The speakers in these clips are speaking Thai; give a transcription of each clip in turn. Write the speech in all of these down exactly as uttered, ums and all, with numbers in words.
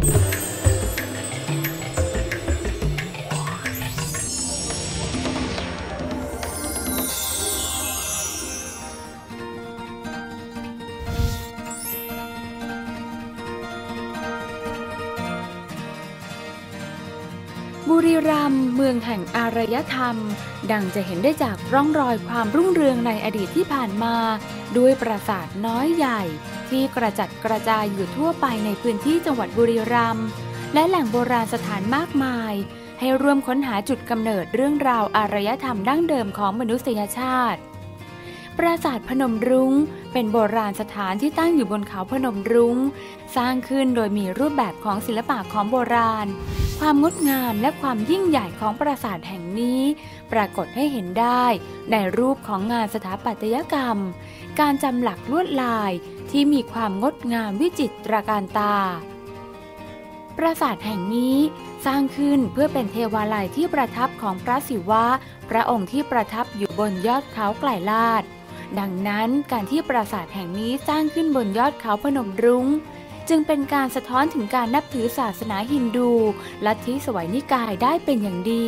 บุรีรัมย์เมืองแห่งอารยธรรมดังจะเห็นได้จากร่องรอยความรุ่งเรืองในอดีตที่ผ่านมาด้วยปราสาทน้อยใหญ่ที่กระจัดกระจายอยู่ทั่วไปในพื้นที่จังหวัดบุรีรัมย์และแหล่งโบราณสถานมากมายให้ร่วมค้นหาจุดกำเนิดเรื่องราวอารยธรรมดั้งเดิมของมนุษยชาติปราสาทพนมรุ้งเป็นโบราณสถานที่ตั้งอยู่บนเขาพนมรุ้งสร้างขึ้นโดยมีรูปแบบของศิลปะของโบราณความงดงามและความยิ่งใหญ่ของปราสาทแห่งนี้ปรากฏให้เห็นได้ในรูปของงานสถาปัตยกรรมการจำหลักลวดลายที่มีความงดงามวิจิตรการตาปราสาทแห่งนี้สร้างขึ้นเพื่อเป็นเทวาลัยที่ประทับของพระศิวะพระองค์ที่ประทับอยู่บนยอดเขาไกลลาดดังนั้นการที่ปราสาทแห่งนี้สร้างขึ้นบนยอดเขาพนมรุ้งจึงเป็นการสะท้อนถึงการนับถือศาสนาฮินดูลัทธิสวัยนิกายได้เป็นอย่างดี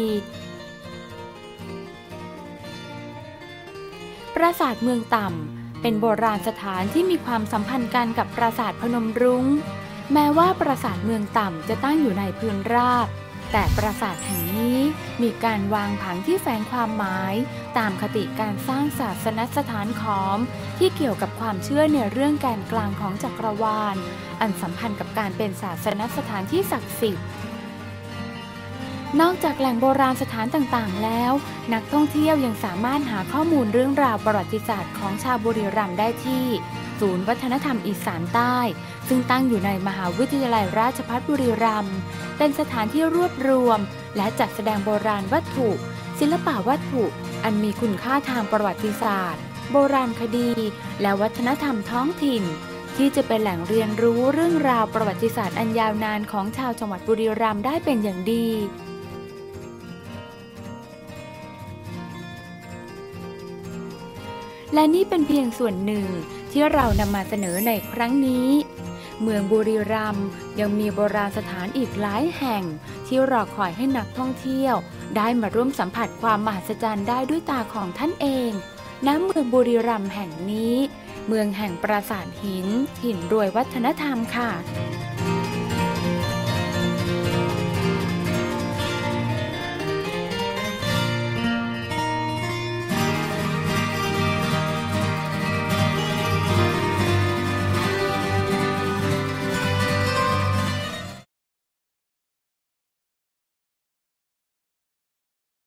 ปราสาทเมืองต่ำเป็นโบราณสถานที่มีความสัมพันธ์กันกับปราสาทพนมรุ้งแม้ว่าปราสาทเมืองต่ำจะตั้งอยู่ในพื้นราบแต่ปราสาทแห่งนี้มีการวางผังที่แฝงความหมายตามคติการสร้างศาสนสถานขอมที่เกี่ยวกับความเชื่อในเรื่องแกนกลางของจักรวาลอันสัมพันธ์กับการเป็นศาสนสถานที่ศักดิ์สิทธิ์นอกจากแหล่งโบราณสถานต่างๆแล้วนักท่องเที่ยวยังสามารถหาข้อมูลเรื่องราวประวัติศาสตร์ของชาวบุรีรัมย์ได้ที่ศูนย์วัฒนธรรมอีสานใต้ซึ่งตั้งอยู่ในมหาวิทยาลัยราชภัฏบุรีรัมย์เป็นสถานที่รวบรวมและจัดแสดงโบราณวัตถุศิลปะวัตถุอันมีคุณค่าทางประวัติศาสตร์โบราณคดีและวัฒนธรรมท้องถิ่นที่จะเป็นแหล่งเรียนรู้เรื่องราวประวัติศาสตร์อันยาวนานของชาวจังหวัดบุรีรัมย์ได้เป็นอย่างดีและนี่เป็นเพียงส่วนหนึ่งที่เรานำมาเสนอในครั้งนี้เมืองบุรีรัมย์ยังมีโบราณสถานอีกหลายแห่งที่รอคอยให้นักท่องเที่ยวได้มาร่วมสัมผัสความมหัศจรรย์ได้ด้วยตาของท่านเองณเมืองบุรีรัมย์แห่งนี้เมืองแห่งปราสาทหินถิ่นรวยวัฒนธรรมค่ะ